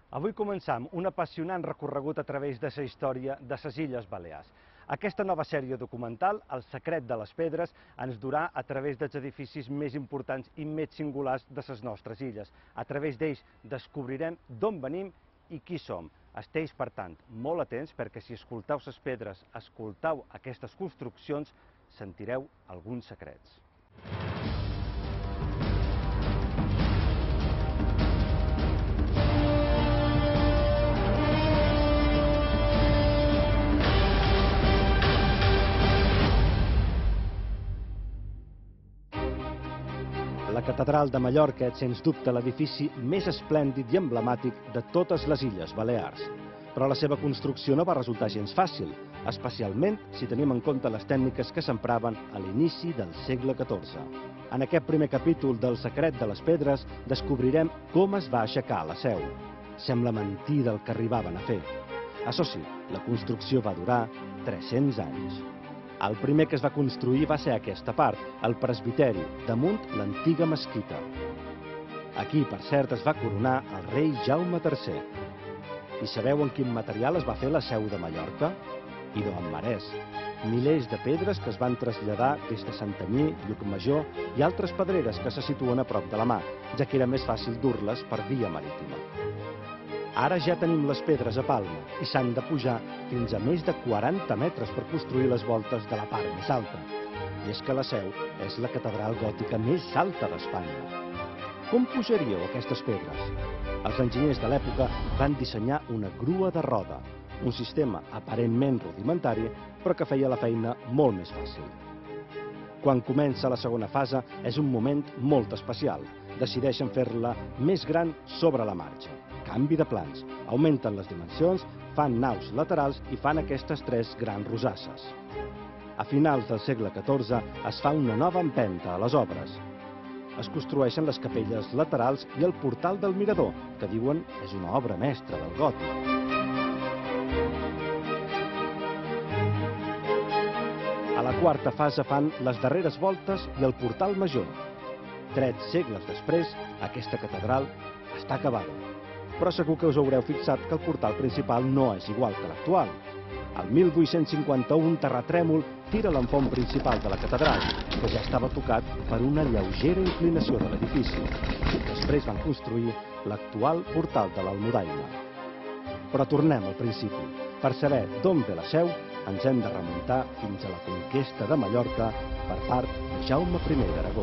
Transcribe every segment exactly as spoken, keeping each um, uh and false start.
Avui començam un apassionant recorregut a través de la història de les Illes Balears. Aquesta nova sèrie documental, El secret de les pedres, ens durà a través dels edificis més importants i més singulars de les nostres illes. A través d'ells descobrirem d'on venim i qui som. Esteu, per tant, molt atents perquè si escolteu les pedres, escolteu aquestes construccions, sentireu alguns secrets. La Catedral de Mallorca és, sens dubte, l'edifici més esplèndid i emblemàtic de totes les Illes Balears. Però la seva construcció no va resultar gens fàcil, especialment si tenim en compte les tècniques que s'empraven a l'inici del segle catorze. En aquest primer capítol del Secret de les Pedres descobrirem com es va aixecar la Seu. Sembla mentida el que arribaven a fer. Això sí, la construcció va durar tres-cents anys. El primer que es va construir va ser aquesta part, el presbiteri, damunt l'antiga mesquita. Aquí, per cert, es va coronar el rei Jaume tercer. I sabeu en quin material es va fer la Seu de Mallorca? Idò en marès. Milers de pedres que es van traslladar des de Santanyí, Llucmajor i altres pedreres que se situen a prop de la mar, ja que era més fàcil dur-les per via marítima. Ara ja tenim les pedres a Palma i s'han de pujar fins a més de quaranta metres per construir les voltes de la part més alta. I és que la Seu és la catedral gòtica més alta d'Espanya. Com pujaríeu aquestes pedres? Els enginyers de l'època van dissenyar una grua de roda, un sistema aparentment rudimentari, però que feia la feina molt més fàcil. Quan comença la segona fase és un moment molt especial. Decideixen fer-la més gran sobre la marxa. Canvi de plans, augmenten les dimensions, fan naus laterals i fan aquestes tres grans rosasses. A finals del segle catorze es fa una nova empenta a les obres. Es construeixen les capelles laterals i el portal del mirador, que diuen és una obra mestra del gòtic. A la quarta fase fan les darreres voltes i el portal major. Tres segles després, aquesta catedral està acabada. Però segur que us haureu fixat que el portal principal no és igual que l'actual. El mil vuit-cents cinquanta-u un terratrèmol tira l'enfont principal de la catedral, que ja estava tocat per una lleugera inclinació de l'edifici. Després van construir l'actual portal de l'Almudaina. Però tornem al principi. Per saber d'on ve la Seu, ens hem de remuntar fins a la conquesta de Mallorca per part de Jaume primer d'Aragó.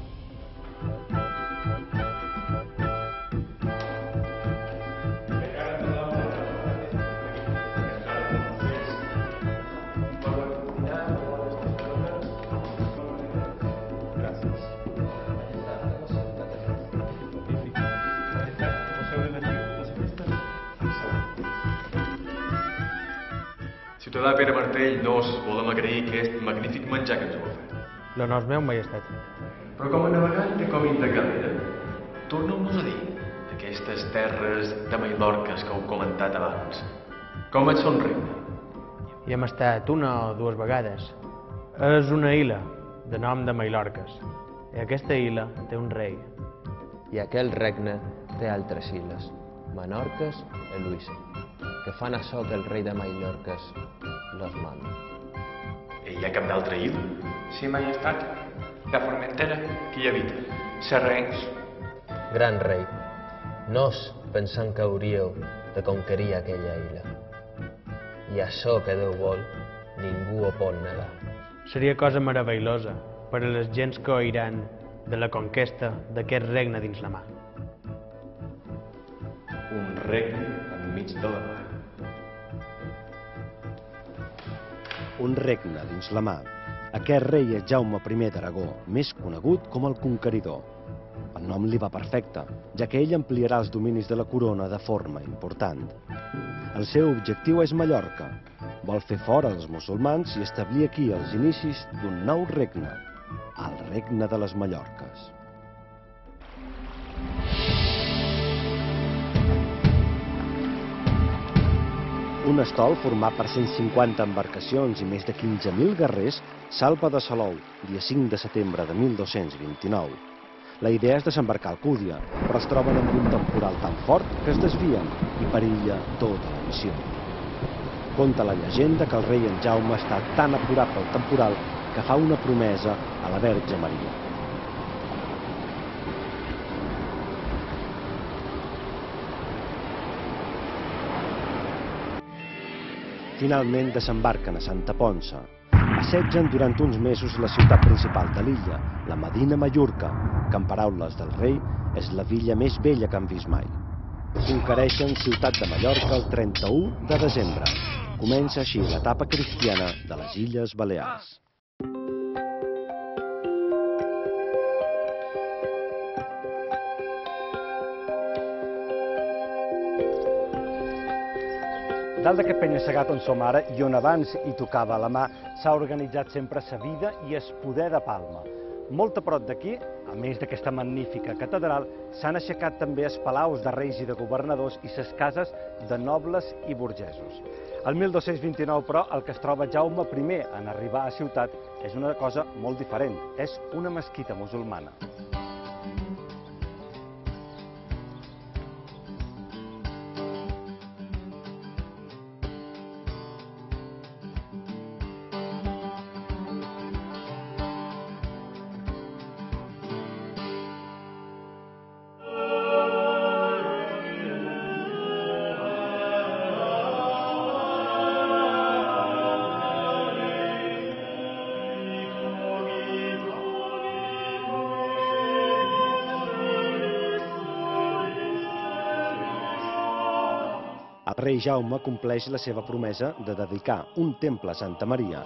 Ciutadà Pere Martell, nos volem agrair aquest magnífic menjar que ens heu fet. L'honor és meu, majestat. Però com a navegant de com integralera, torneu-nos a dir d'aquestes terres de Mallorca que heu comentat abans. Com et són regne? Hi hem estat una o dues vegades. És una illa de nom de Mallorques. I aquesta illa té un rei. I aquell regne té altres illes, Menorques i Luisa, que fan açò que el rei de Mallorques les manda. I hi ha cap d'altra illa? Sí, majestat. La Formentera, que hi habita. Serrencs. Gran rei, nos pensant que hauríeu de conquerir aquella illa. I això que Déu vol, ningú ho pot negar. Seria cosa meravellosa per a les gens que oiran de la conquesta d'aquest regne dins la mar. Un regne enmig de la mar. Un regne dins la mar. Aquest rei és Jaume primer d'Aragó, més conegut com el Conqueridor. El nom li va perfecte, ja que ell ampliarà els dominis de la corona de forma important. El seu objectiu és Mallorca. Vol fer fora els musulmans i establir aquí els inicis d'un nou regne, el Regne de les Mallorques. Un estol format per cent cinquanta embarcacions i més de quinze mil guerrers salpa de Salou, dia cinc de setembre de mil dos-cents vint-i-nou. La idea és desembarcar a Alcúdia, però es troben amb un temporal tan fort que es desvien i perilla tota la missió. Conta la llegenda que el rei en Jaume està tan apurat pel temporal que fa una promesa a la Verge Maria. Finalment desembarquen a Santa Ponça. Assetgen durant uns mesos la ciutat principal de l'illa, la Medina Mallorca, que en paraules del rei és la villa més bella que han vist mai. Conquereixen Ciutat de Mallorca el trenta-u de desembre. Comença així l'etapa cristiana de les Illes Balears. Dalt d'aquest penya-segat on som ara i on abans hi tocava la mà, s'ha organitzat sempre sa vida i es poder de Palma. Molt a prop d'aquí, a més d'aquesta magnífica catedral, s'han aixecat també els palaus de reis i de governadors i ses cases de nobles i burgesos. El mil dos-cents vint-i-nou, però, el que es troba Jaume primer en arribar a ciutat és una cosa molt diferent. És una mesquita musulmana. El rei Jaume compleix la seva promesa de dedicar un temple a Santa Maria.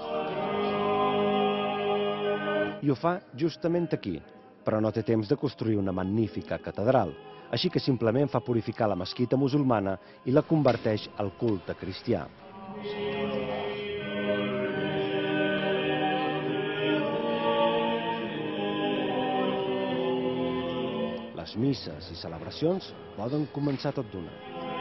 I ho fa justament aquí, però no té temps de construir una magnífica catedral, així que simplement fa purificar la mesquita musulmana i la converteix al culte cristià. Les misses i celebracions poden començar tot d'una.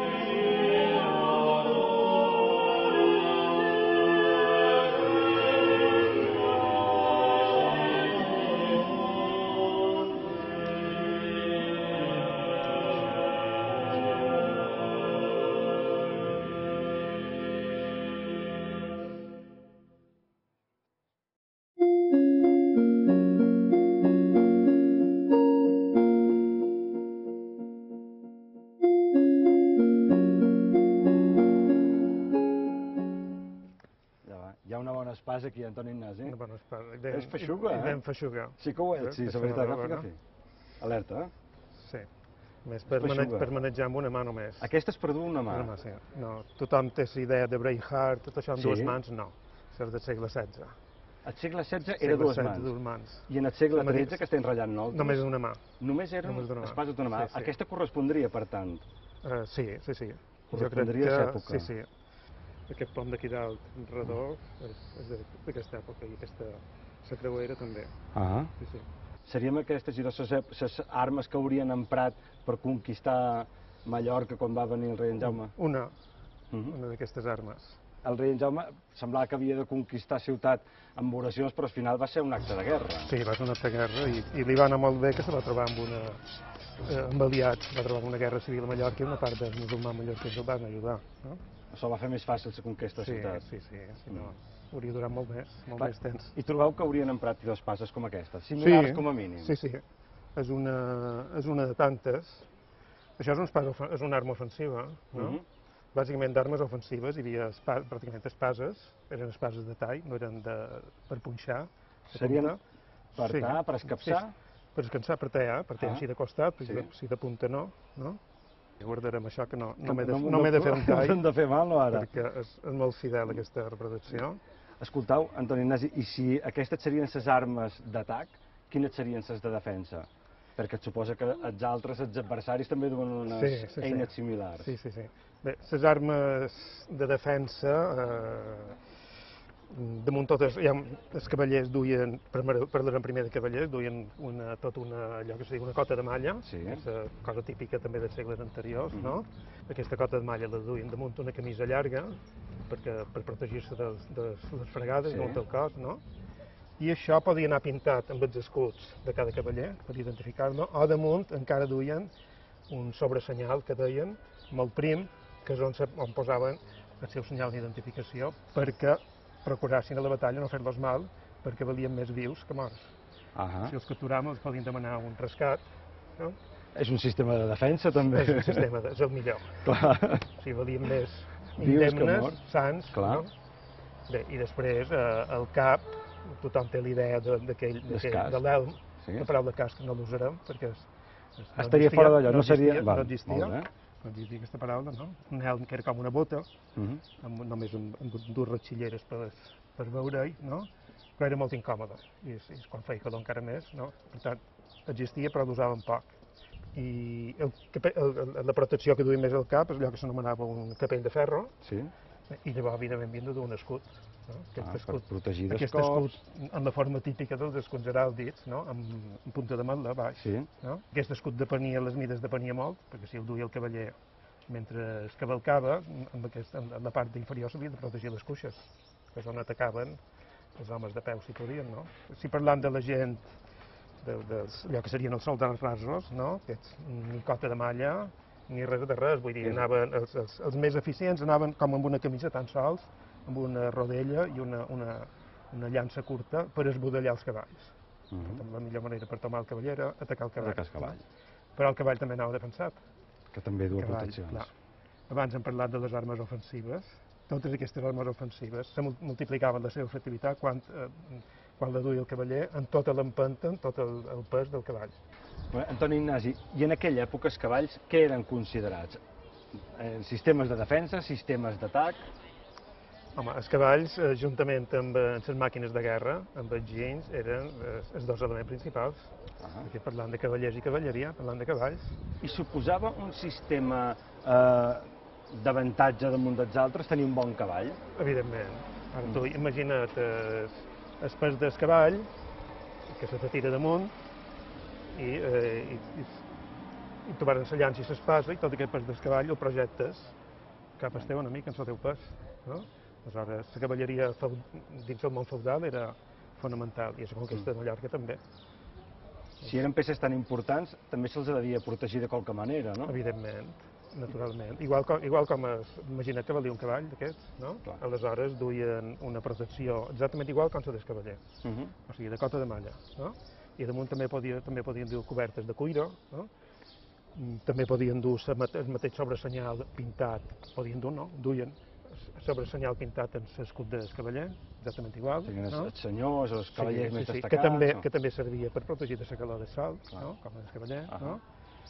Hi ha una bona espasa aquí, Antoni Ignasi. Una bona espasa. És feixuga, eh? Ben feixuga. Sí que ho és, sí, la veritat. Agafi, agafi. Alerta, eh? Sí. Més per, mane per manejar amb una mà només. Aquesta és per dur una mà? Una mà, sí. No, tothom té la idea de Braveheart, tot això amb Sí? dues mans, no. Això és del segle setze. El segle setze era dues mans. dues mans. I en el segle tretze, que estem ratllant nosaltres... Només una mà. Només eren Només d'una mà. espases d'una mà. Sí, sí. Aquesta correspondria, per tant. Uh, sí, sí, sí. Correspondria a aquesta època. Sí, sí. Aquest pont d'aquí dalt, redó, és, és d'aquesta època i aquesta la creuera també. Ah. Sí, sí. Serien aquestes i les armes que haurien emprat per conquistar Mallorca quan va venir el rei en Jaume? Una, Uh -huh. una d'aquestes armes. El rei en Jaume semblava que havia de conquistar ciutat amb oracions, però al final va ser un acte de guerra. Sí, va ser un acte de guerra i, i li va anar molt bé que se va trobar amb una... Eh, amb aliats, va trobar amb una guerra civil a Mallorca i una part dels musulmans mallorquins el van ajudar. No? Això va fer més fàcil la conquesta de Sí, ciutat. sí, sí, si no, hauria durat molt més, molt Va, més temps. I trobeu que haurien emprat espases com aquesta, similars Sí, com a mínim? Sí, sí, és una, és una de tantes. Això és, un espasa, és una arma ofensiva, no? Uh -huh. Bàsicament d'armes ofensives hi havia espa, pràcticament espases, eren espases de tall, no eren de, per punxar. Serien punta. per Sí, tar, per escapçar? Sí, per escapçar, per tallar, per tallar Ah, així de costat, sí. sí. de, si de punta no, no? I guardarem això que no, no Que m'he de, no- no m'he de fer un No tall, hem de fer mal, no, ara? perquè és, és molt fidel aquesta reproducció. Escoltau, Antoni Ignasi, i si aquestes serien les armes d'atac, quines serien les de defensa? Perquè et suposa que els altres, els adversaris, també duen unes Sí, sí, sí. eines similars. Sí, sí, sí. Bé, les armes de defensa, eh, damunt totes, ja, els cavallers duien, parlarem primer de cavallers, duien una, tota una, allò que se diu, una cota de malla, Sí. que és la cosa típica també dels segles anteriors, Mhm. no? Aquesta cota de malla la duien damunt una camisa llarga, perquè, per protegir-se de, de les fregades, Sí. damunt el cos, no? I això podia anar pintat amb els escuts de cada cavaller, per identificar-lo, o damunt encara duien un sobresenyal que deien molt prim, que és on, se, on posaven el seu senyal d'identificació perquè procurassin a la batalla no fer-los mal, perquè valien més vius que morts. Ah, Si els capturaven els podien demanar un rescat, no? és un sistema de defensa, també. És un sistema, de, és el millor. Clar. O sigui, valien més Vius que indemnes, morts. sans, Clar. no? Bé, i després, eh, el cap, tothom té l'idea d'aquell, D'escàs. de l'elm, Sí. la paraula casc no l'usarem, perquè és, és, no Estaria existia, fora d'allò, no existia, seria... Val, no existia, molt bé. no existia aquesta paraula, no? Un elm que era com una bota, Mhm. amb, només amb, amb dues ratxilleres per, per veure-hi, no? Però era molt incòmode, i, és, i és quan feia calor encara més, no? Per tant, existia però l'usaven poc. I el, cape- el, el, la protecció que duia més al cap és allò que s'anomenava un capell de ferro, Sí. i llavors, evidentment, havien de dur un escut. No? Aquest Ah, per escut, protegir dels aquest cops. escut en la forma típica dels escuts heràldics, no? amb, amb punta de matla a baix. Sí. No? Aquest escut depenia, les mides depenia molt, perquè si el duia el cavaller mentre es cavalcava, amb, aquest, amb la part inferior s'havia de protegir les cuixes, que és on atacaven els homes de peu, si podien. No? Si parlam de la gent, de, de, allò que serien els soldats rasos, no? Aquests, ni cota de malla, ni res de res, vull dir, anaven, els, els, els més eficients anaven com amb una camisa tan sols, amb una rodella i una, una, una llança curta per esbudellar els cavalls. Uh -huh. La millor manera per tomar el cavall era atacar el cavall. Atacar el cavall. Però el cavall també anava defensat. Que també du Cavall, proteccions. clar. Abans hem parlat de les armes ofensives. Totes aquestes armes ofensives se mul- multiplicaven la seva efectivitat quan, eh, quan la duia el cavaller en tota l'empenta, en tot el, el pes del cavall. Bé, Antoni Ignasi, i en aquella època els cavalls què eren considerats? Eh, sistemes de defensa, sistemes d'atac? Home, els cavalls, eh, juntament amb, eh, amb les màquines de guerra, amb els ginys, eren eh, els dos elements principals. Ah. Aquí parlant de cavallers i cavalleria, parlant de cavalls. I suposava un sistema eh, d'avantatge damunt dels altres tenir un bon cavall? Evidentment. Ara tu imagina't el, el pes del cavall, que se te tira damunt, i, eh, i, i, i tu vas ensenyant si s'espasa i tot aquest pes del cavall el projectes cap al teu enemic en el teu pes. No? Aleshores, la cavalleria feu, dins del món feudal era fonamental, i la conquesta de Mallorca també. Si eren peces tan importants, també se'ls devia protegir de qualque manera, no? Evidentment, naturalment. Igual com, igual com es, imagina't que valia un cavall d'aquests, no? Clar. Aleshores duien una protecció exactament igual com la del cavaller, Uh -huh. o sigui, de cota de malla, no? I damunt també, podia, també podien dur cobertes de cuiro, no? Mm, també podien dur el mateix sobresenyal pintat, podien dur, no? Duien el sobresenyal pintat en l'escut del cavaller, exactament igual, Siguin els, no? els senyors, els cavallers Sí, més sí, sí, destacats... que també, o- que també servia per protegir de la calor del sol, Clar. no? Com el cavaller, Ahà. no?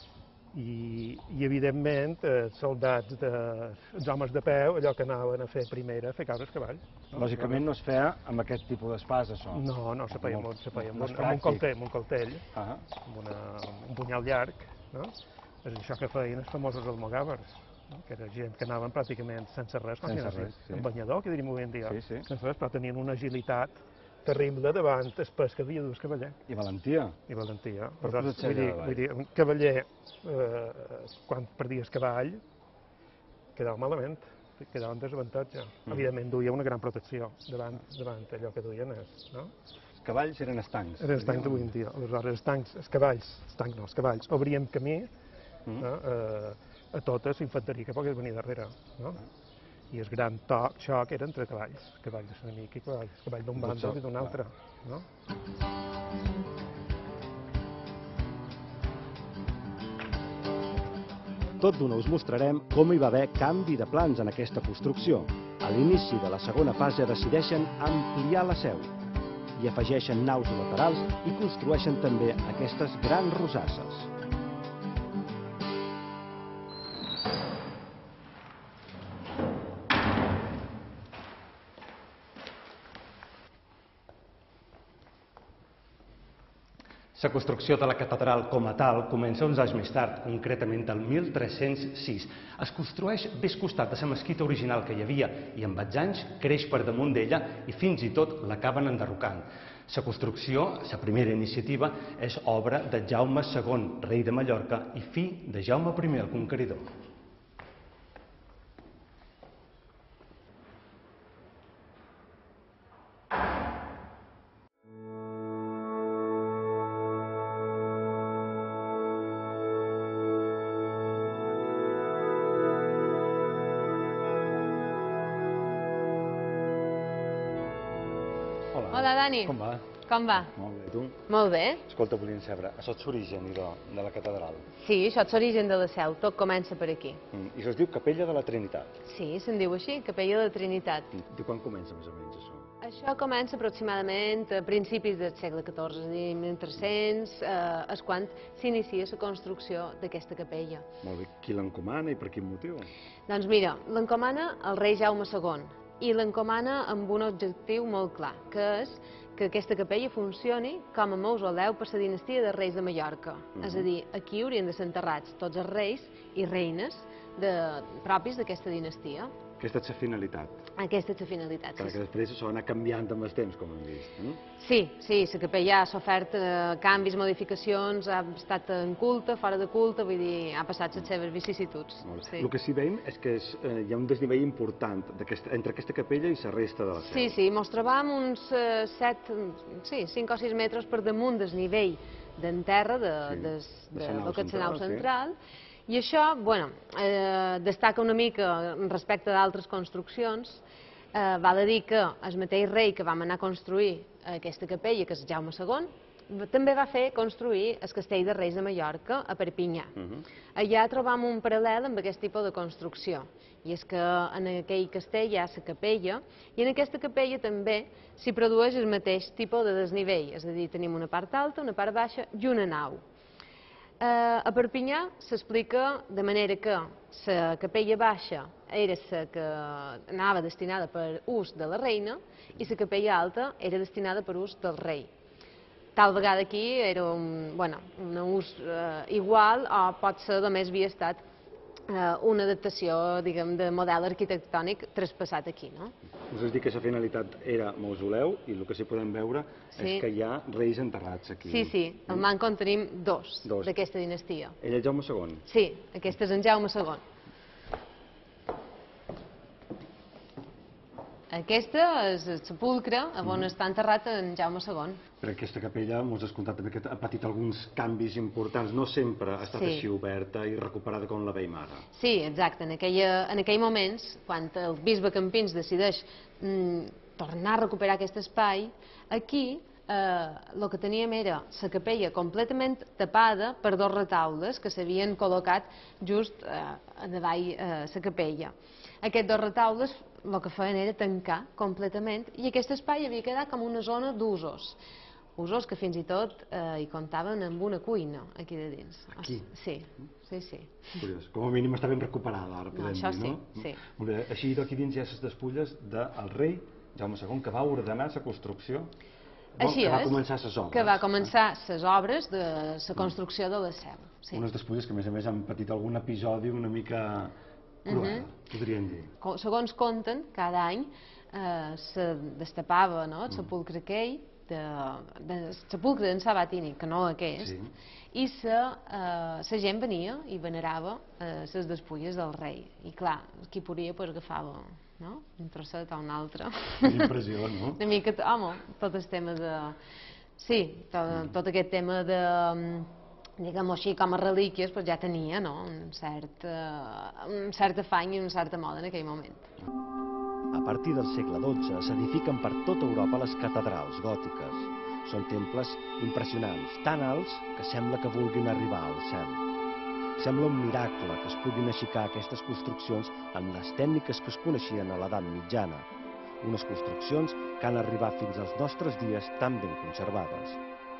I, i evidentment, els soldats, de, els homes de peu, allò que anaven a fer primer era fer caure el cavall. No? Lògicament no es feia amb aquest tipus d'espàs, això. No, no, se feia, Molt- molt, se feia amb, molt un, amb un pràctic. coltell, amb un coltell, Ah, amb, una, amb un punyal llarg, no? És això que feien els famosos almogàvers, no? Que era gent que anaven pràcticament sense res, com Sense si anessin res, sí. en banyador, que diríem avui en dia, Sí, sí. sense res, però tenien una agilitat terrible davant el pes que havia de dur el cavaller. i valentia. I valentia. Per Aleshores, posar-se vull, dir, allà davall. vull dir, un cavaller, eh, quan perdia el cavall, quedava malament, quedava en desavantatge. Mm. Evidentment duia una gran protecció davant, davant allò que duien, és, no? Els cavalls eren estancs. Eren els tancs d'avui en dia. Aleshores, els tancs, els cavalls, els tancs no, els cavalls, obrien camí Mm. no? eh, a tota la infanteria que pogués venir darrere, no? I el gran toc, xoc era entre cavalls, cavall de l'enemic i cavall, cavall d'un Un bàndol xoc, i d'un clar. altre, no? Tot d'una us mostrarem com hi va haver canvi de plans en aquesta construcció. A l'inici de la segona fase decideixen ampliar la seu i afegeixen naus laterals i construeixen també aquestes grans rosasses. La construcció de la catedral com a tal comença uns anys més tard, concretament el mil tres-cents sis. Es construeix bé al costat de la mesquita original que hi havia i amb els anys creix per damunt d'ella i fins i tot l'acaben enderrocant. La construcció, la primera iniciativa, és obra de Jaume segon, rei de Mallorca, i fill de Jaume primer, el conqueridor. Hola, Dani. Com va? Com va? Molt bé, tu? Molt bé. Escolta, volíem saber, això és l'origen, idò, de la catedral. Sí, això és l'origen de la Seu, tot comença per aquí. Mm, I se'ls diu Capella de la Trinitat. Sí, se'n diu així, Capella de la Trinitat. I de quan comença, més o menys, això? Això comença aproximadament a principis del segle catorze, és a dir, mil tres-cents, eh, és quan s'inicia la construcció d'aquesta capella. Molt bé, qui l'encomana i per quin motiu? Doncs mira, l'encomana el rei Jaume segon i l'encomana amb un objectiu molt clar, que és que aquesta capella funcioni com a mausoleu per la dinastia de reis de Mallorca. Uh-huh. És a dir, aquí haurien de ser enterrats tots els reis i reines de, propis d'aquesta dinastia. Aquesta és la finalitat. Aquesta és la finalitat. Perquè Sí, després això va anar canviant amb els temps, com hem vist. No? sí, sí, la capella ha sofert eh, canvis, modificacions, ha estat en culte, fora de culte, vull dir, ha passat les seves vicissituds. Molt bé. Sí. El que sí veiem és que és, eh, hi ha un desnivell important entre aquesta capella i la resta de la seu. Sí, sí, mos trobam uns eh, set, sí, cinc o sis metres per damunt del nivell d'en terra de, Sí, de, de de, la nau lo que és la nau central, sí. central, i això, bueno, eh, destaca una mica respecte d'altres construccions. Eh, val a dir que el mateix rei que vam anar a construir aquesta capella, que és Jaume segon, també va fer construir el castell de Reis de Mallorca a Perpinyà. Uh-huh. Allà trobam un paral·lel amb aquest tipus de construcció, i és que en aquell castell hi ha la capella, i en aquesta capella també s'hi produeix el mateix tipus de desnivell, és a dir, tenim una part alta, una part baixa i una nau. Eh, a Perpinyà s'explica de manera que la capella baixa era la que anava destinada per ús de la reina i la capella alta era destinada per ús del rei. Tal vegada aquí era un, bueno, un ús eh, igual o pot ser només havia estat eh, una adaptació, diguem, de model arquitectònic traspassat aquí, no? Us has dit que la finalitat era mausoleu i el que sí podem veure Sí. és que hi ha reis enterrats aquí. Sí, sí, al manco en tenim dos, Dos. d'aquesta dinastia. Ell és Jaume segon. Sí, aquest és en Jaume segon. Aquesta és el sepulcre on està enterrat en Jaume segon. Per aquesta capella ens has contat també que ha patit alguns canvis importants, no sempre ha estat Sí. així oberta i recuperada com la veiem ara. Sí, exacte. En, aquella, en aquell moments, quan el bisbe Campins decideix mm, tornar a recuperar aquest espai, aquí el eh, que teníem era la capella completament tapada per dos retaules que s'havien col·locat just eh, a davall eh, la capella. Aquests dos retaules el que feien era tancar completament i aquest espai havia quedat com una zona d'usos. Usos que fins i tot eh, hi comptaven amb una cuina aquí de dins. Aquí? Sí, sí, sí. Curiós. Com a mínim està ben recuperada, ara No, podem això dir, no? sí, sí. Molt bé. Així, aquí dins hi ha les despulles del rei Jaume segon, que va ordenar la construcció, Així que va és, començar les obres. que va començar les obres de la construcció de la seu. Sí. Unes despulles que, a més a més, han patit algun episodi una mica cruel, podríem dir. Co- Segons conten, cada any eh, se destapava, no, el sepulcre aquell, de, de, el sepulcre d'en Sabatini, que no aquest, Sí. i la eh, gent venia i venerava les eh, despulles del rei. I clar, qui podia pues, agafava, no?, un trosset o un altre. Quina impressió, no? Una mica, home, tot el tema de... Sí, tot, tot aquest tema de, diguem-ho així, com a relíquies, pues ja tenia, no?, un cert, eh, un cert afany i una certa moda en aquell moment. A partir del segle dotze s'edifiquen per tota Europa les catedrals gòtiques. Són temples impressionants, tan alts que sembla que vulguin arribar al cel. Sembla un miracle que es puguin aixecar aquestes construccions amb les tècniques que es coneixien a l'edat mitjana. Unes construccions que han arribat fins als nostres dies tan ben conservades.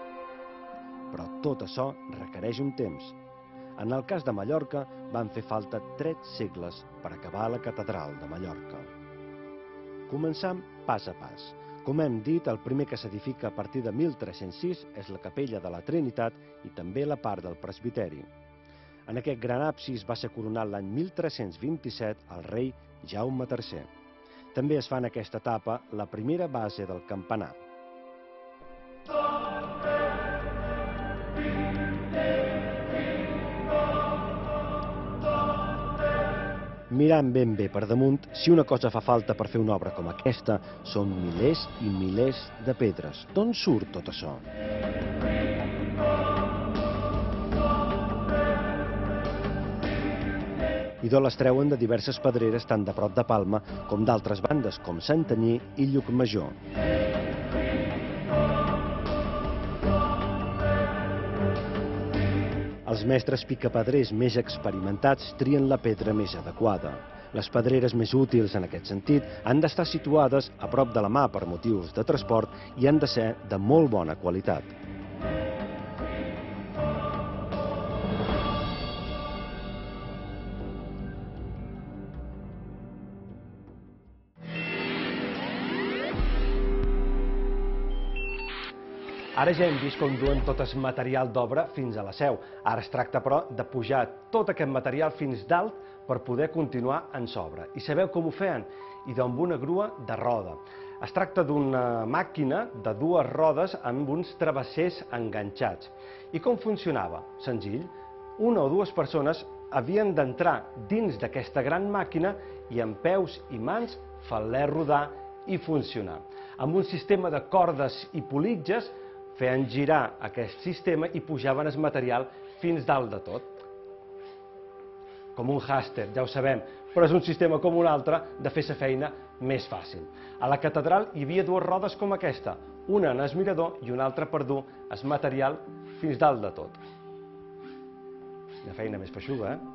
Però tot això requereix un temps. En el cas de Mallorca van fer falta tres segles per acabar la catedral de Mallorca. Començam pas a pas. Com hem dit, el primer que s'edifica a partir de mil tres-cents sis és la capella de la Trinitat i també la part del presbiteri. En aquest gran absis va ser coronat l'any mil tres-cents vint-i-set el rei Jaume tercer. També es fa en aquesta etapa la primera base del campanar. Mirant ben bé per damunt, si una cosa fa falta per fer una obra com aquesta, són milers i milers de pedres. D'on surt tot això? I d'on les treuen de diverses pedreres tant de prop de Palma com d'altres bandes com Santanyí i Llucmajor. Els mestres picapedrers més experimentats trien la pedra més adequada. Les pedreres més útils en aquest sentit han d'estar situades a prop de la mà per motius de transport i han de ser de molt bona qualitat. Ara ja hem vist com duen tot el material d'obra fins a la seu. Ara es tracta, però, de pujar tot aquest material fins dalt per poder continuar en s'obra. I sabeu com ho feien? I amb una grua de roda. Es tracta d'una màquina de dues rodes amb uns travessers enganxats. I com funcionava? Senzill. Una o dues persones havien d'entrar dins d'aquesta gran màquina i amb peus i mans fer-la rodar i funcionar. Amb un sistema de cordes i politges feien girar aquest sistema i pujaven el material fins dalt de tot. Com un hàster, ja ho sabem, però és un sistema com un altre de fer la feina més fàcil. A la catedral hi havia dues rodes com aquesta, una en el mirador i una altra per dur el material fins dalt de tot. Una feina més feixuga, eh?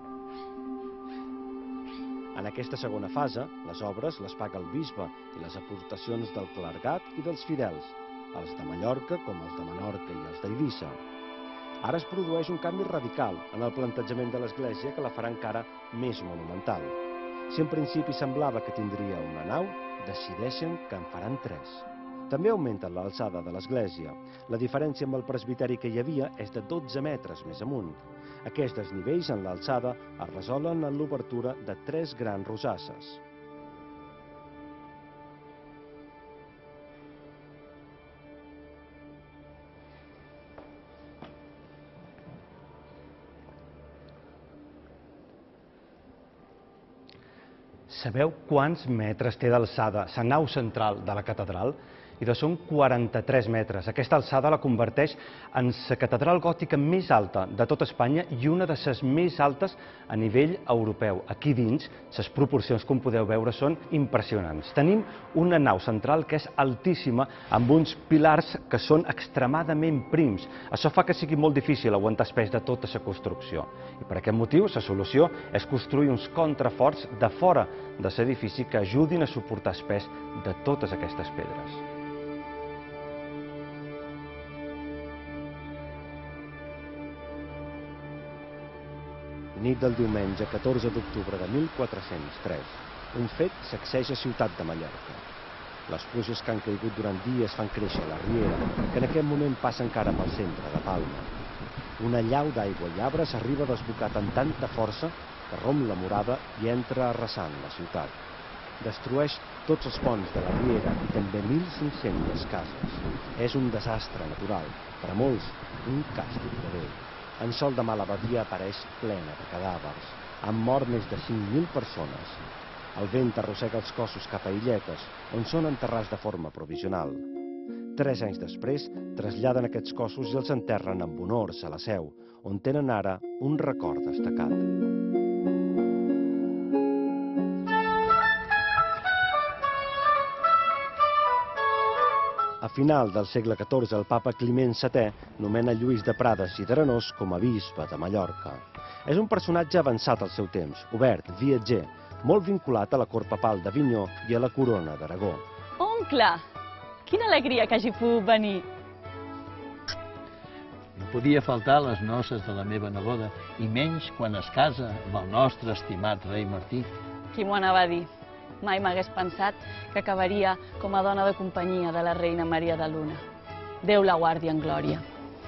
En aquesta segona fase, les obres les paga el bisbe i les aportacions del clergat i dels fidels, els de Mallorca com els de Menorca i els d'Eivissa. Ara es produeix un canvi radical en el plantejament de l'església que la farà encara més monumental. Si en principi semblava que tindria una nau, decideixen que en faran tres. També augmenten l'alçada de l'església. La diferència amb el presbiteri que hi havia és de dotze metres més amunt. Aquests desnivells en l'alçada es resolen en l'obertura de tres grans rosasses. Sabeu quants metres té d'alçada la nau central de la catedral? I de són quaranta-tres metres. Aquesta alçada la converteix en la catedral gòtica més alta de tot Espanya i una de les més altes a nivell europeu. Aquí dins, les proporcions, com podeu veure, són impressionants. Tenim una nau central que és altíssima, amb uns pilars que són extremadament prims. Això fa que sigui molt difícil aguantar el pes de tota la construcció. I per aquest motiu, la solució és construir uns contraforts de fora de l'edifici que ajudin a suportar el pes de totes aquestes pedres. Nit del diumenge catorze d'octubre de mil quatre-cents tres. Un fet sacseja Ciutat de Mallorca. Les pluges que han caigut durant dies fan créixer la riera, que en aquest moment passa encara pel centre de Palma. Una llau d'aigua i arbres arriba desbocat amb tanta força que romp la murada i entra arrasant la ciutat. Destrueix tots els ponts de la riera i també mil cinc-centes cases. És un desastre natural, per a molts, un càstig de Déu. En sol de Malabadia apareix plena de cadàvers. Han mort més de cinc mil persones. El vent arrossega els cossos cap a illetes, on són enterrats de forma provisional. Tres anys després, traslladen aquests cossos i els enterren amb honors a la Seu, on tenen ara un record destacat. A final del segle catorze, el papa Climent setè nomena Lluís de Prades i d'Arenós com a bisbe de Mallorca. És un personatge avançat al seu temps, obert, viatger, molt vinculat a la cort papal d'Avinyó i a la corona d'Aragó. Oncle, quina alegria que hagi pogut venir. No podia faltar les noces de la meva neboda, i menys quan es casa amb el nostre estimat rei Martí. Qui m'ho anava a dir? Mai m'hagués pensat que acabaria com a dona de companyia de la reina Maria de Luna. Déu la guardi en glòria.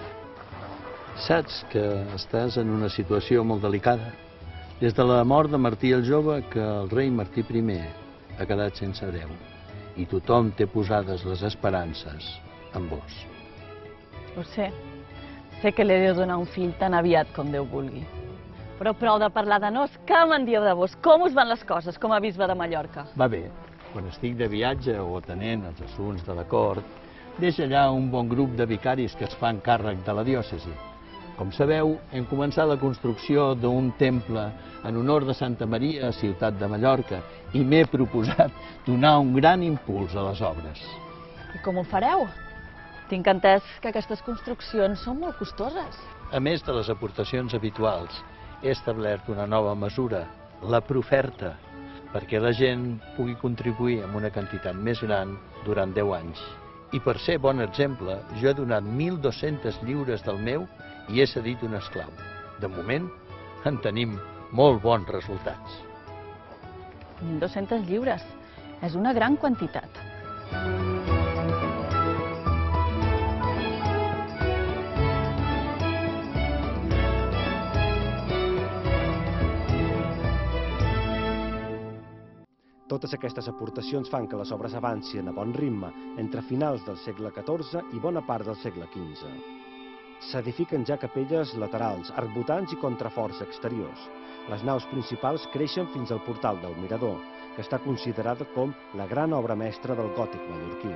Saps que estàs en una situació molt delicada. Des de la mort de Martí el Jove, que el rei Martí primer ha quedat sense hereu. I tothom té posades les esperances en vos. Ho sé. Sé que li deu donar un fill tan aviat com Déu vulgui. Però prou de parlar de nos, què me'n dieu de vos? Com us van les coses com a bisbe de Mallorca? Va bé, quan estic de viatge o atenent els assumptes de la cort, deixa allà un bon grup de vicaris que es fan càrrec de la diòcesi. Com sabeu, hem començat la construcció d'un temple en honor de Santa Maria a Ciutat de Mallorca i m'he proposat donar un gran impuls a les obres. I com ho fareu? Tinc entès que aquestes construccions són molt costoses. A més de les aportacions habituals, he establert una nova mesura, la proferta, perquè la gent pugui contribuir amb una quantitat més gran durant deu anys. I per ser bon exemple, jo he donat mil dos-centes lliures del meu i he cedit un esclau. De moment, en tenim molt bons resultats. mil dos-centes lliures. És una gran quantitat. Totes aquestes aportacions fan que les obres avancin a bon ritme entre finals del segle catorze i bona part del segle quinze. S'edifiquen ja capelles laterals, arcbotants i contraforts exteriors. Les naus principals creixen fins al portal del Mirador, que està considerada com la gran obra mestra del gòtic mallorquí.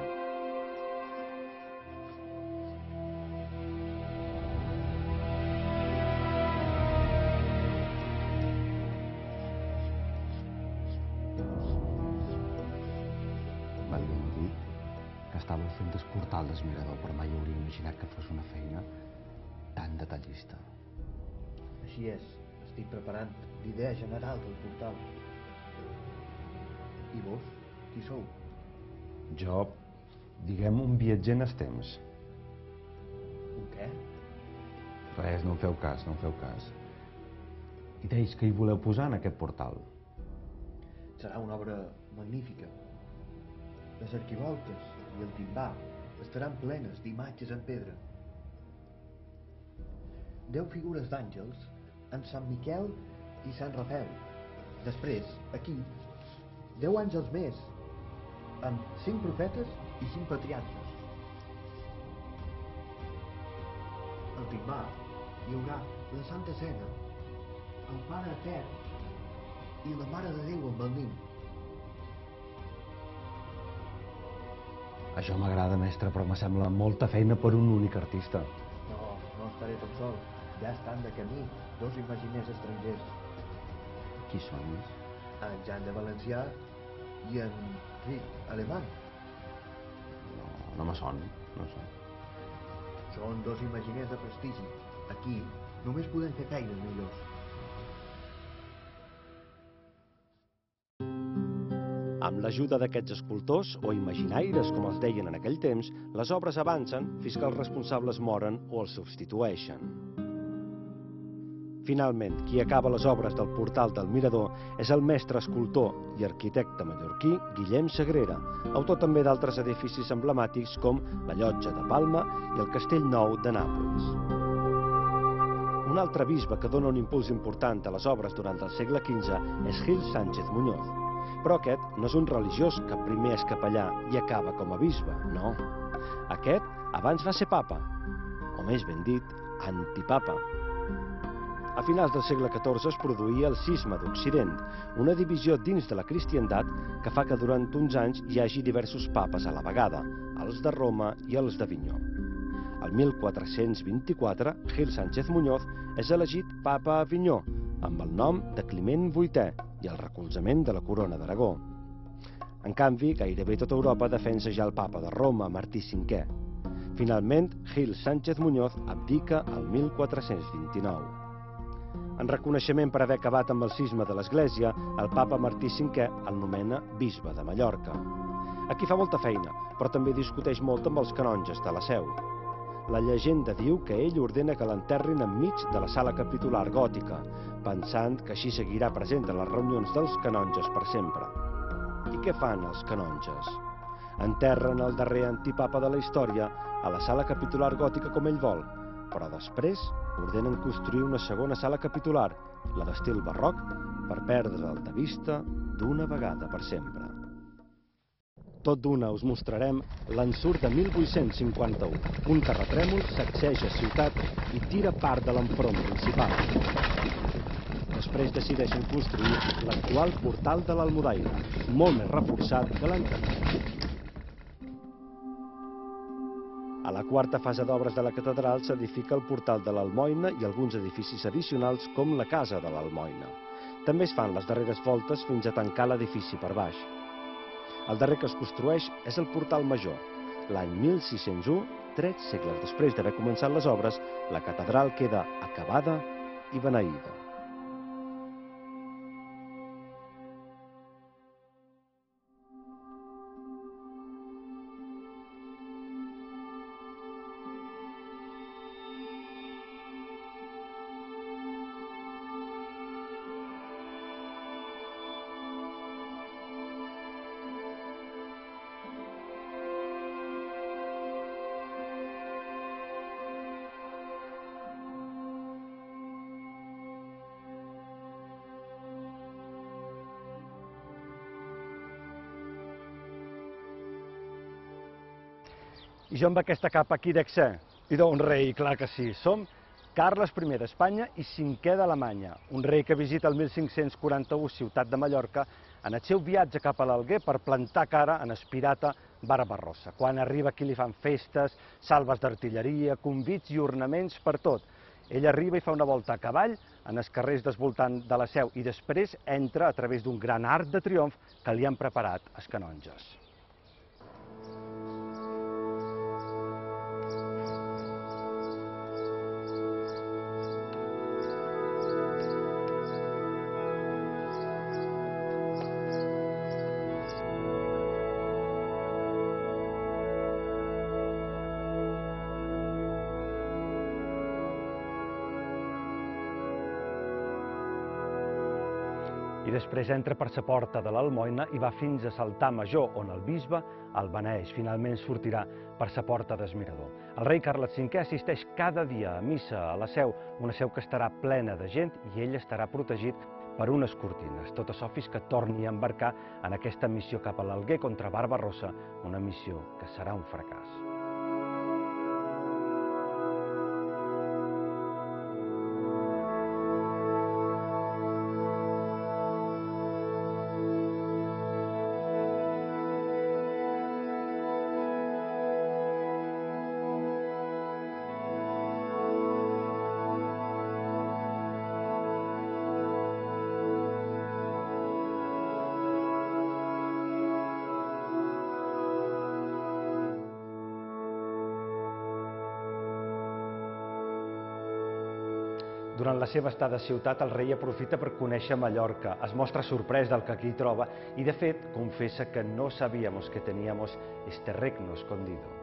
M'havien dit que estàveu fent el portal del Mirador, però mai hauria imaginat que fos una feina tan detallista. Així és, estic preparant l'idea general del portal. I vos, qui sou? Jo, diguem, un viatger en el temps. Un què? Res, no en feu cas, no en feu cas. I deies que hi voleu posar en aquest portal? Serà una obra magnífica. Les arquivoltes i el timbà estaran plenes d'imatges en pedra. Deu figures d'àngels en Sant Miquel i Sant Rafael. Després, aquí, deu àngels més, amb cinc profetes i cinc patriarques. Al timbà hi haurà la Santa Cena, el Pare Etern i la Mare de Déu amb el nin. Això m'agrada, mestre, però me sembla molta feina per un únic artista. No, no estaré tot sol. Ja estan de camí dos imaginers estrangers. Qui són? En Jan de Valencià i en Ric Alemany. No, no me son, no sé. Són dos imaginers de prestigi. Aquí només podem fer feines millors. Amb l'ajuda d'aquests escultors, o imaginaires com els deien en aquell temps, les obres avancen fins que els responsables moren o els substitueixen. Finalment, qui acaba les obres del portal del Mirador és el mestre escultor i arquitecte mallorquí Guillem Sagrera, autor també d'altres edificis emblemàtics com la Llotja de Palma i el Castell Nou de Nàpols. Un altre bisbe que dona un impuls important a les obres durant el segle quinze és Gil Sánchez Muñoz. Però aquest no és un religiós que primer és capellà i acaba com a bisbe, no. Aquest abans va ser papa, o més ben dit, antipapa. A finals del segle catorze es produïa el cisma d'Occident, una divisió dins de la cristiandat que fa que durant uns anys hi hagi diversos papes a la vegada, els de Roma i els d'Avinyó. El mil quatre-cents vint-i-quatre, Gil Sánchez Muñoz és elegit papa a Avinyó, amb el nom de Climent vuitè i el recolzament de la corona d'Aragó. En canvi, gairebé tota Europa defensa ja el papa de Roma, Martí cinquè. Finalment, Gil Sánchez Muñoz abdica el mil quatre-cents vint-i-nou. En reconeixement per haver acabat amb el cisma de l'Església, el papa Martí cinquè el nomena bisbe de Mallorca. Aquí fa molta feina, però també discuteix molt amb els canonges de la Seu. La llegenda diu que ell ordena que l'enterrin enmig de la sala capitular gòtica, pensant que així seguirà present a les reunions dels canonges per sempre. I què fan els canonges? Enterren el darrer antipapa de la història a la sala capitular gòtica com ell vol, però després ordenen construir una segona sala capitular, la d'estil barroc, per perdre'l de vista d'una vegada per sempre. Tot d'una us mostrarem l'ensurt de mil vuit-cents cinquanta-u. Un terratrèmol sacseja ciutat i tira part de l'enfront principal. Després decideixen construir l'actual portal de l'Almudaina, molt més reforçat que l'anterior. A la quarta fase d'obres de la catedral s'edifica el portal de l'Almoina i alguns edificis addicionals com la casa de l'Almoina. També es fan les darreres voltes fins a tancar l'edifici per baix. El darrer que es construeix és el portal major. L'any mil sis-cents u, tres segles després d'haver començat les obres, la catedral queda acabada i beneïda. I jo amb aquesta capa qui dec ser? Idò, un rei, clar que sí. Som Carles primer d'Espanya i cinquè d'Alemanya, un rei que visita el mil cinc-cents quaranta-u Ciutat de Mallorca en el seu viatge cap a l'Alguer per plantar cara en el pirata Barbarossa. Quan arriba aquí li fan festes, salves d'artilleria, convits i ornaments per tot. Ell arriba i fa una volta a cavall en els carrers del voltant de la Seu i després entra a través d'un gran arc de triomf que li han preparat els canonges. I després entra per la porta de l'Almoina i va fins a l'altar major, on el bisbe el beneeix. Finalment sortirà per la porta del Mirador. El rei Carles cinquè assisteix cada dia a missa a la Seu, una Seu que estarà plena de gent i ell estarà protegit per unes cortines. Tot això fins que torni a embarcar en aquesta missió cap a l'Alguer contra Barbarossa, una missió que serà un fracàs. Durant la seva estada a ciutat, el rei aprofita per conèixer Mallorca, es mostra sorprès del que aquí troba i, de fet, confessa que no sabíamos que teníamos este reino escondido.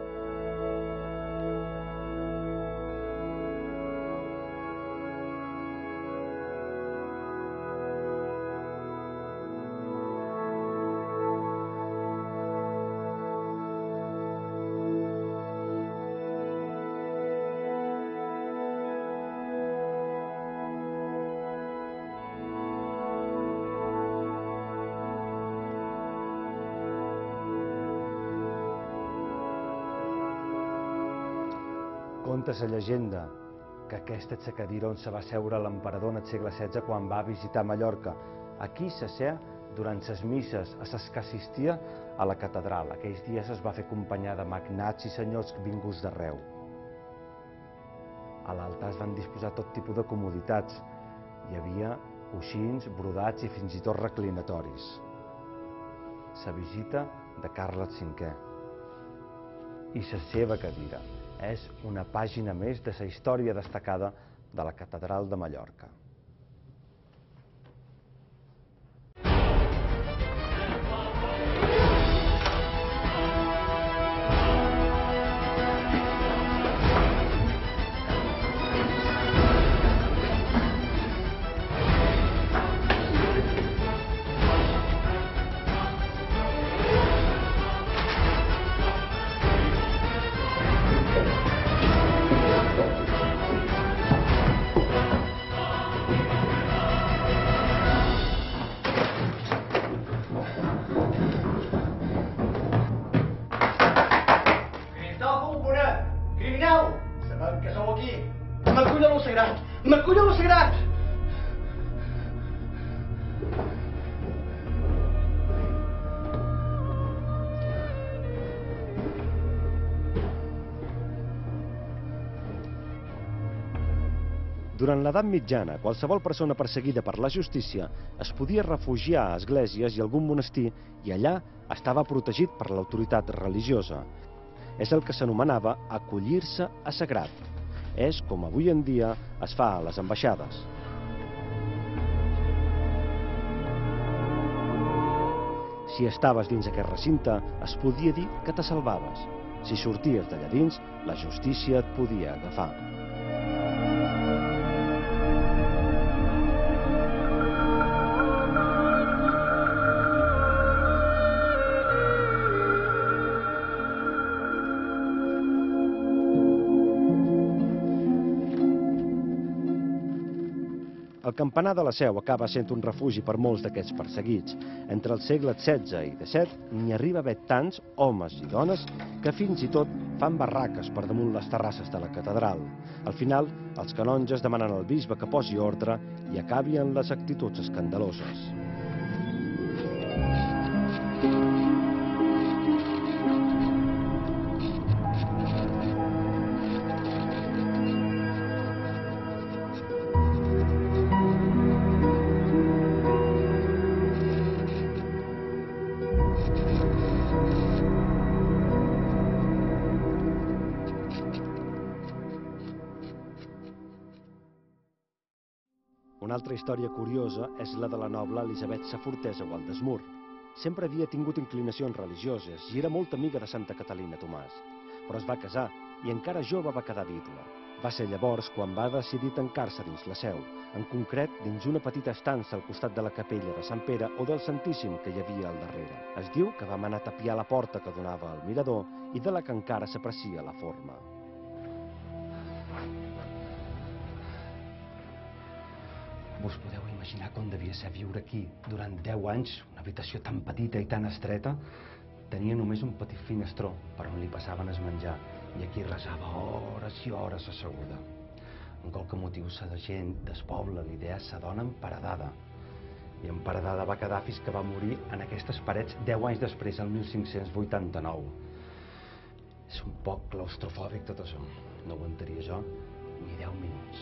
Conta la llegenda que aquesta és la cadira on se va seure l'emperador en el segle setze quan va visitar Mallorca. Aquí s'assea durant les misses a les que assistia a la catedral. Aquells dies es va fer acompanyar de magnats i senyors vinguts d'arreu. A l'altar es van disposar tot tipus de comoditats. Hi havia coixins, brodats i fins i tot reclinatoris. La visita de Carles cinquè. I la seva cadira és una pàgina més de la història destacada de la Catedral de Mallorca. M'acullo lo sagrat! Durant l'edat mitjana, qualsevol persona perseguida per la justícia es podia refugiar a esglésies i algun monestir i allà estava protegit per l'autoritat religiosa. És el que s'anomenava acollir-se a sagrat. És com avui en dia es fa a les ambaixades. Si estaves dins aquest recinte, es podia dir que te salvaves. Si sorties d'allà dins, la justícia et podia agafar. El campanar de la Seu acaba sent un refugi per molts d'aquests perseguits. Entre els segles setze i disset n'hi arriba a haver tants homes i dones que fins i tot fan barraques per damunt les terrasses de la catedral. Al final, els canonges demanen al bisbe que posi ordre i acabi amb les actituds escandaloses. Una altra història curiosa és la de la noble Elisabet Safortesa Waldesmur. Sempre havia tingut inclinacions religioses i era molt amiga de Santa Catalina Tomàs. Però es va casar i encara jove va quedar vídua. Va ser llavors quan va decidir tancar-se dins la Seu, en concret dins una petita estança al costat de la capella de Sant Pere o del Santíssim que hi havia al darrere. Es diu que va manar a tapiar la porta que donava al mirador i de la que encara s'aprecia la forma. Vos podeu imaginar com devia ser viure aquí durant deu anys, una habitació tan petita i tan estreta? Tenia només un petit finestró per on li passaven el menjar i aquí resava hores i hores asseguda. En qualque motiu la gent del poble l'idea se dona emparedada. I emparedada va quedar fins que va morir en aquestes parets deu anys després, el mil cinc-cents vuitanta-nou. És un poc claustrofòbic tot això. No aguantaria jo ni deu minuts.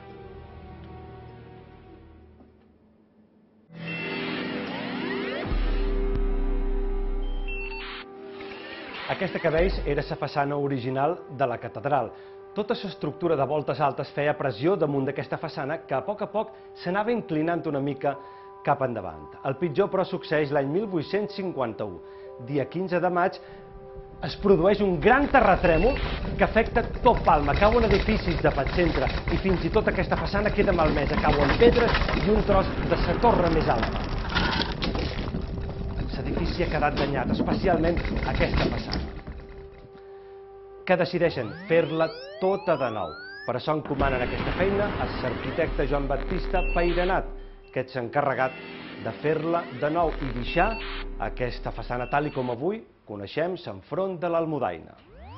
Aquesta que veus era la façana original de la catedral. Tota l'estructura de voltes altes feia pressió damunt d'aquesta façana que a poc a poc s'anava inclinant una mica cap endavant. El pitjor, però, succeeix l'any mil vuit-cents cinquanta-u. Dia quinze de maig es produeix un gran terratrèmol que afecta tot Palma. Cauen edificis de pel centre i fins i tot aquesta façana queda malmesa. Cauen pedres i un tros de la torre més alta. L'edifici ha quedat danyat, especialment aquesta façana. Que decideixen fer-la tota de nou. Per això encomanen aquesta feina a l'arquitecte Joan Baptista Pairenat, que és encarregat de fer-la de nou i deixar aquesta façana tal com avui coneixem l'enfront de l'Almudaina.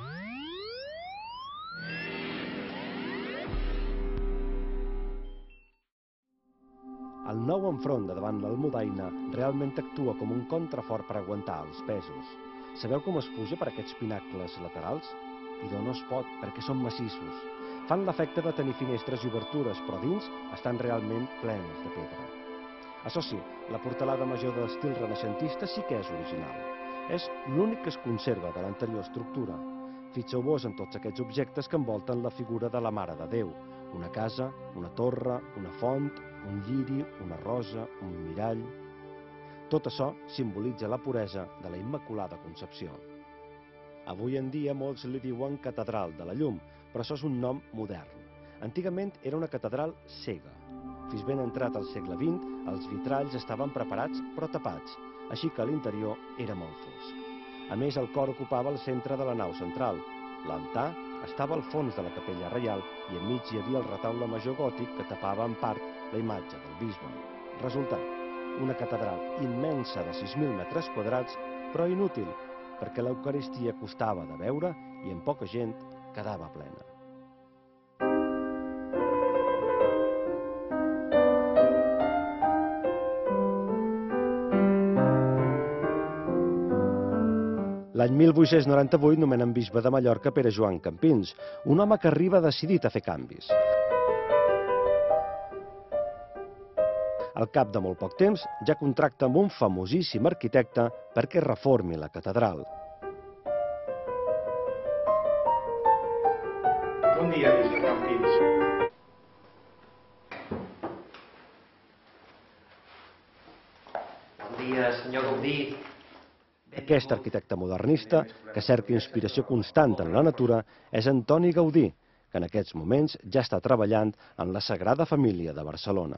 El nou enfront de davant l'Almudaina realment actua com un contrafort per aguantar els pesos. Sabeu com es puja per aquests pinacles laterals? I no es pot, perquè són massissos. Fan l'efecte de tenir finestres i obertures, però dins estan realment plenes de pedra. Això sí, la portalada major de l'estil renaixentista sí que és original. És l'únic que es conserva de l'anterior estructura. Fixeu-vos en tots aquests objectes que envolten la figura de la Mare de Déu. Una casa, una torre, una font, un lliri, una rosa, un mirall... Tot això simbolitza la puresa de la Immaculada Concepció. Avui en dia molts li diuen Catedral de la Llum, però això és un nom modern. Antigament era una catedral cega. Fins ben entrat al segle vint, els vitralls estaven preparats però tapats, així que l'interior era molt fosc. A més, el cor ocupava el centre de la nau central. L'altar estava al fons de la capella reial i enmig hi havia el retaule major gòtic que tapava en part la imatge del bisbe. Resultat, una catedral immensa de sis mil metres quadrats, però inútil, perquè l'Eucaristia costava de veure i en poca gent quedava plena. L'any mil vuit-cents noranta-vuit nomenen bisbe de Mallorca Pere Joan Campins, un home que arriba decidit a fer canvis. Al cap de molt poc temps, ja contracta amb un famosíssim arquitecte perquè reformi la catedral. Bon dia, des de Campins. Bon dia, senyor Gaudí. Aquest arquitecte modernista, que cerca inspiració constant en la natura, és Antoni Gaudí, que en aquests moments ja està treballant en la Sagrada Família de Barcelona.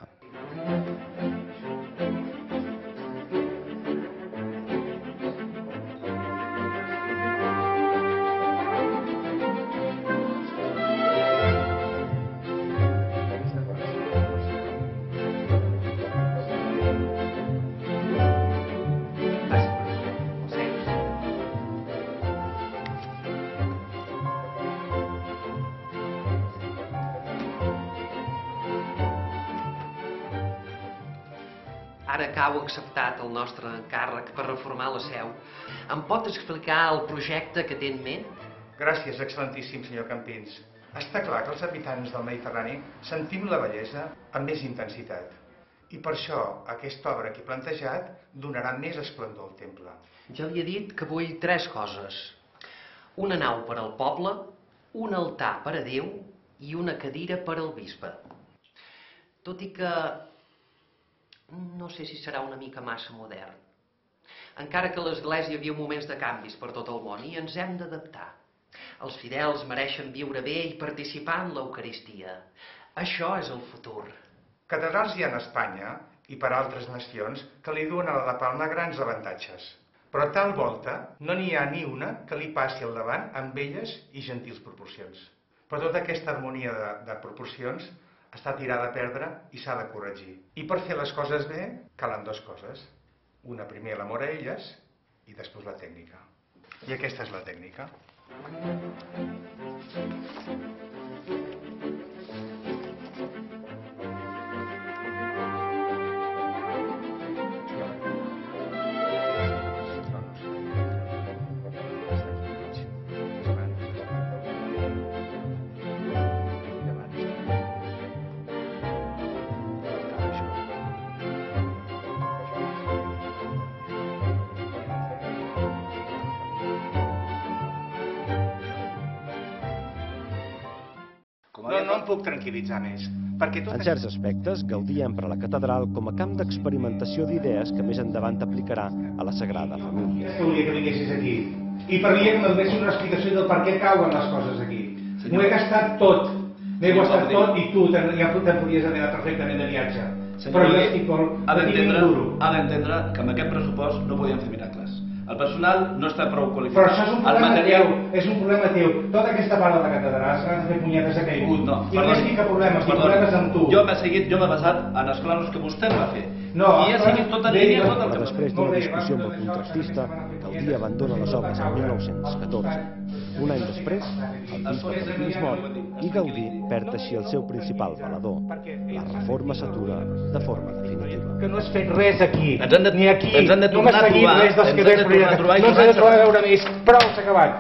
Ara que heu acceptat el nostre encàrrec per reformar la seu, em pot explicar el projecte que té en ment? Gràcies, excel·lentíssim senyor Campins. Està clar que els habitants del Mediterrani sentim la bellesa amb més intensitat. I per això aquesta obra que he plantejat donarà més esplendor al temple. Ja li he dit que vull tres coses. Una nau per al poble, un altar per a Déu i una cadira per al bisbe. Tot i que no sé si serà una mica massa modern. Encara que a l'Església viu moments de canvis per tot el món i ens hem d'adaptar. Els fidels mereixen viure bé i participar en l'Eucaristia. Això és el futur. Catedrals hi ha a Espanya i per altres nacions que li duen a la Palma grans avantatges. Però a tal volta no n'hi ha ni una que li passi al davant amb belles i gentils proporcions. Però tota aquesta harmonia de, de proporcions està tirada a perdre i s'ha de corregir. I per fer les coses bé, calen dues coses. Una, primer l'amor a elles i després la tècnica. I aquesta és la tècnica. No, no em puc tranquil·litzar més. En certs aspectes, Gaudí empra la catedral com a camp d'experimentació d'idees que més endavant aplicarà a la Sagrada Família. És que volia que vinguessis aquí. I per volia que em donessis una explicació del per què cauen les coses aquí. M'ho he gastat tot. M'he gastat tot i tu ja te'n podies haver anat perfectament de viatge. Però jo estic molt... Ha d'entendre que amb aquest pressupost no podíem fer miracles. El personal no està prou qualificat. Però això és un problema teu, és un problema teu. Tota aquesta part de la catedral s'ha de fer punyetes a caigut. No, I no estic a problemes, estic problemes amb tu. Jo m'he seguit, jo m'he basat en els planos que vostè va fer. No, I he seguit tot en línia tot el que va fer. Després d'una discussió amb el contractista, Gaudí abandona les obres el mil nou-cents catorze. Un any després, el bisbe Martí es mor i Gaudí perd així el seu principal valedor. La reforma s'atura de forma definitiva. Que no has fet res aquí, ens han de, ni aquí, ens han de no m'has seguit res dels que veus per allà, no ens hem de trobar a veure més, prou, s'ha acabat.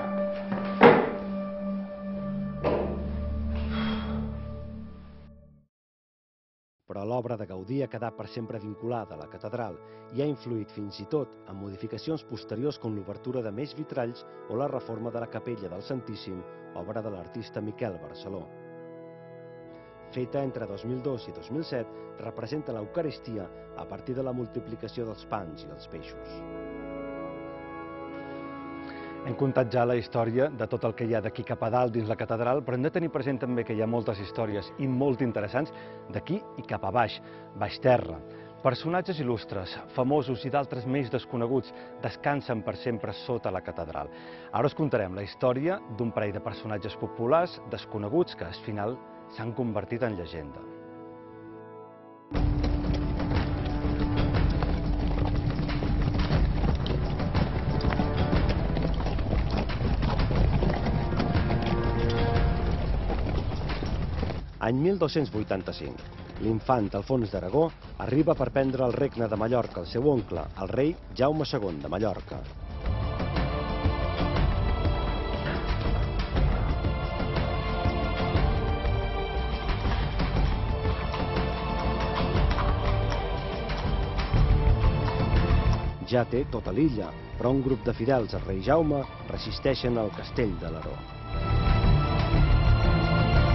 Però l'obra de Gaudí ha quedat per sempre vinculada a la catedral i ha influït fins i tot en modificacions posteriors com l'obertura de més vitralls o la reforma de la capella del Santíssim, obra de l'artista Miquel Barceló. Feta entre dos mil dos i dos mil set, representa l'Eucaristia a partir de la multiplicació dels pans i els peixos. Hem contat ja la història de tot el que hi ha d'aquí cap a dalt dins la catedral, però hem de tenir present també que hi ha moltes històries i molt interessants d'aquí i cap a baix, baix terra. Personatges il·lustres, famosos i d'altres més desconeguts descansen per sempre sota la catedral. Ara us contarem la història d'un parell de personatges populars desconeguts que al final s'han convertit en llegenda. Any mil dos-cents vuitanta-cinc. L'infant Alfons d'Aragó arriba per prendre el regne de Mallorca al seu oncle, el rei Jaume segon de Mallorca. Ja té tota l'illa, però un grup de fidels al rei Jaume resisteixen al castell de l'Aró.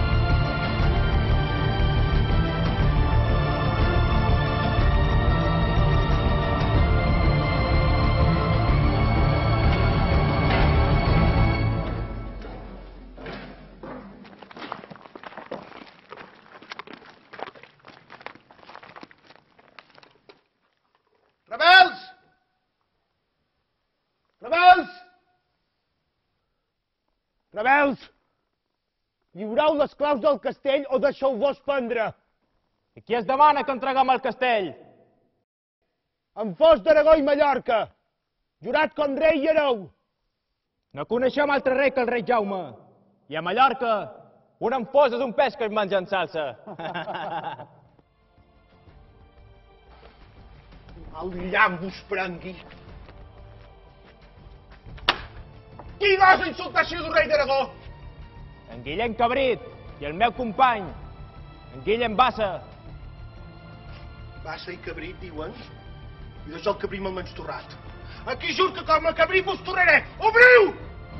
Rebels! Lliureu les claus del castell o deixeu-vos prendre. I qui es demana que entreguem el castell? En Fos d'Aragó i Mallorca, jurat com rei i hereu. No coneixem altre rei que el rei Jaume. I a Mallorca, un enfós és un peix que es menja en salsa. El llamp us prengui. Qui gosa insultar així d'un rei d'Aragó? En Guillem Cabrit i el meu company, en Guillem Bassa. Bassa i Cabrit, diuen? I d'això el cabrit me'l menys torrat. Aquí jur que com a cabrit vos torraré. Obriu!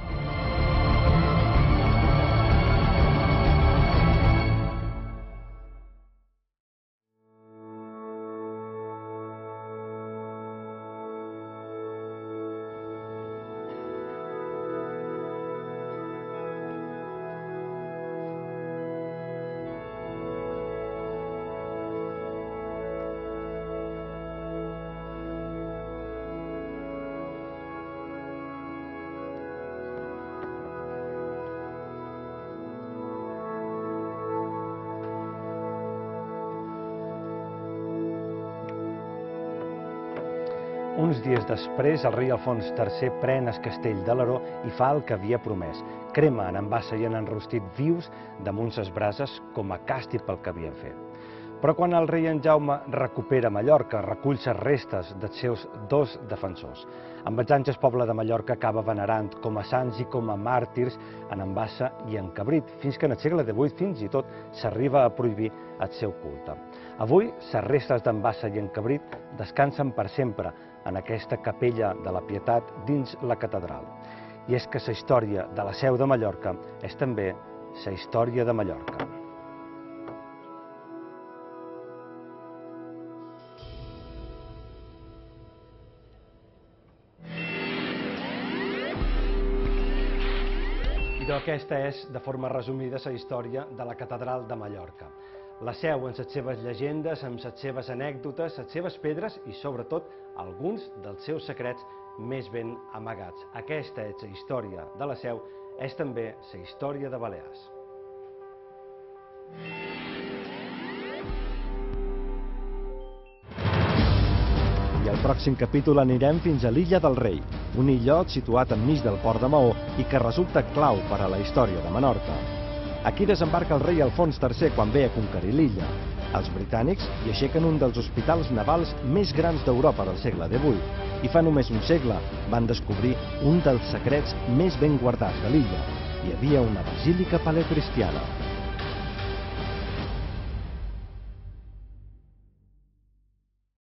Uns dies després, el rei Alfons tercer pren el castell d'Alaró i fa el que havia promès. Crema en Bassa i en Rostit vius damunt les brases com a càstig pel que havien fet. Però quan el rei en Jaume recupera Mallorca, recull les restes dels seus dos defensors. Amb els anys el poble de Mallorca acaba venerant com a sants i com a màrtirs en Bassa i en Cabrit, fins que en el segle divuit fins i tot s'arriba a prohibir el seu culte. Avui, les restes d'en Bassa i en Cabrit descansen per sempre en aquesta capella de la Pietat dins la catedral. I és que la història de la Seu de Mallorca és també la història de Mallorca. I aquesta és, de forma resumida, la història de la catedral de Mallorca. La Seu amb les seves llegendes, amb les seves anècdotes, les seves pedres i, sobretot, alguns dels seus secrets més ben amagats. Aquesta és la història de la Seu, és també la història de Balears. I al pròxim capítol anirem fins a l'Illa del Rei, un illot situat enmig del port de Maó i que resulta clau per a la història de Menorca. Aquí desembarca el rei Alfons tercer quan ve a conquerir l'illa. Els britànics hi aixequen un dels hospitals navals més grans d'Europa del segle divuit i fa només un segle van descobrir un dels secrets més ben guardats de l'illa. Hi havia una basílica paleocristiana.